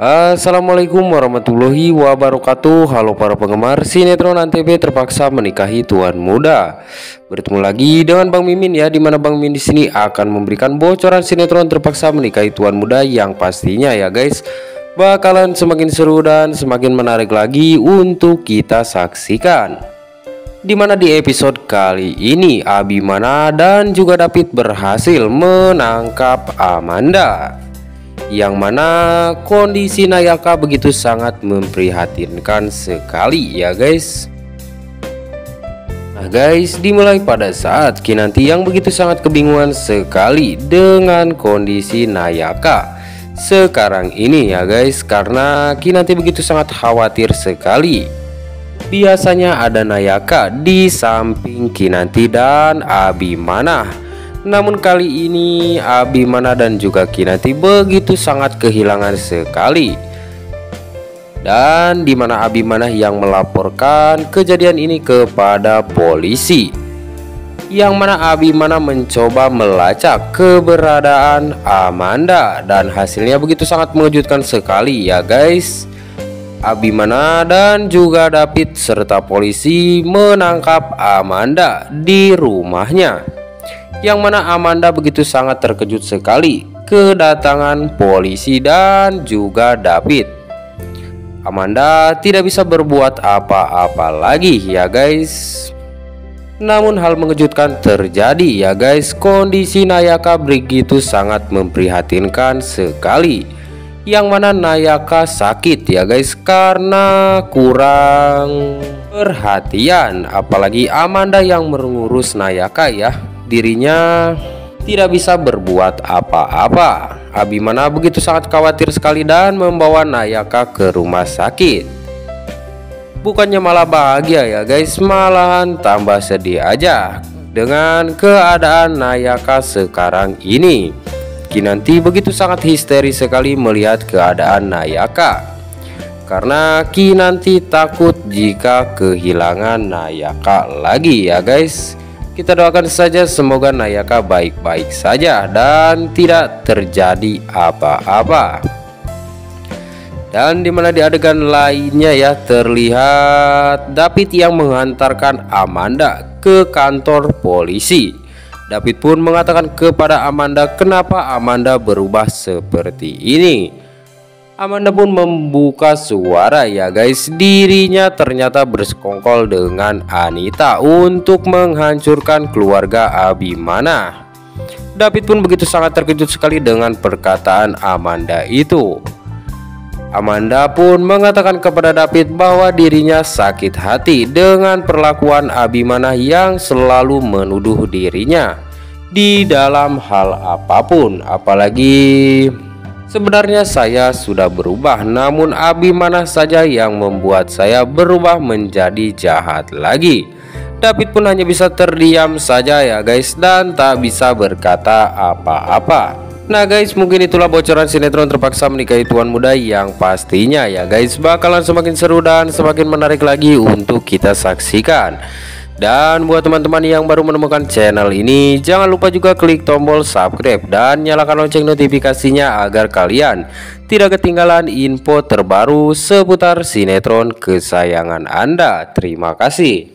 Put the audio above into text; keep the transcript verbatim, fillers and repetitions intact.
Assalamualaikum warahmatullahi wabarakatuh. Halo para penggemar sinetron Antv Terpaksa Menikahi Tuan Muda. Bertemu lagi dengan Bang Mimin ya, dimana Bang Mimin di sini akan memberikan bocoran sinetron Terpaksa Menikahi Tuan Muda yang pastinya ya guys bakalan semakin seru dan semakin menarik lagi untuk kita saksikan. Dimana di episode kali ini Abimana dan juga David berhasil menangkap Amanda, yang mana kondisi Nayaka begitu sangat memprihatinkan sekali ya guys. Nah guys, dimulai pada saat Kinanti yang begitu sangat kebingungan sekali dengan kondisi Nayaka sekarang ini ya guys, karena Kinanti begitu sangat khawatir sekali. Biasanya ada Nayaka di samping Kinanti dan Abimana, namun kali ini Abimana dan juga Kinanti begitu sangat kehilangan sekali. Dan dimana Abimana yang melaporkan kejadian ini kepada polisi, yang mana Abimana mencoba melacak keberadaan Amanda dan hasilnya begitu sangat mengejutkan sekali ya guys. Abimana dan juga David serta polisi menangkap Amanda di rumahnya, yang mana Amanda begitu sangat terkejut sekali kedatangan polisi dan juga David. Amanda tidak bisa berbuat apa-apa lagi ya guys. Namun hal mengejutkan terjadi ya guys. Kondisi Nayaka begitu sangat memprihatinkan sekali, yang mana Nayaka sakit ya guys karena kurang perhatian. Apalagi Amanda yang mengurus Nayaka ya, dirinya tidak bisa berbuat apa-apa. Abimana begitu sangat khawatir sekali dan membawa Nayaka ke rumah sakit. Bukannya malah bahagia ya guys, malahan tambah sedih aja dengan keadaan Nayaka sekarang ini. Kinanti begitu sangat histeris sekali melihat keadaan Nayaka, karena Kinanti takut jika kehilangan Nayaka lagi ya guys. Kita doakan saja semoga Nayaka baik-baik saja dan tidak terjadi apa-apa. Dan dimana di adegan lainnya ya, terlihat David yang mengantarkan Amanda ke kantor polisi. David pun mengatakan kepada Amanda kenapa Amanda berubah seperti ini. Amanda pun membuka suara ya guys, dirinya ternyata bersekongkol dengan Anita untuk menghancurkan keluarga Abimana. David pun begitu sangat terkejut sekali dengan perkataan Amanda itu. Amanda pun mengatakan kepada David bahwa dirinya sakit hati dengan perlakuan Abimana yang selalu menuduh dirinya di dalam hal apapun. Apalagi sebenarnya saya sudah berubah, namun Abimana saja yang membuat saya berubah menjadi jahat lagi. David pun hanya bisa terdiam saja ya guys, dan tak bisa berkata apa-apa. Nah guys, mungkin itulah bocoran sinetron Terpaksa Menikahi Tuan Muda yang pastinya ya guys bakalan semakin seru dan semakin menarik lagi untuk kita saksikan. Dan buat teman-teman yang baru menemukan channel ini, jangan lupa juga klik tombol subscribe dan nyalakan lonceng notifikasinya agar kalian tidak ketinggalan info terbaru seputar sinetron kesayangan Anda. Terima kasih.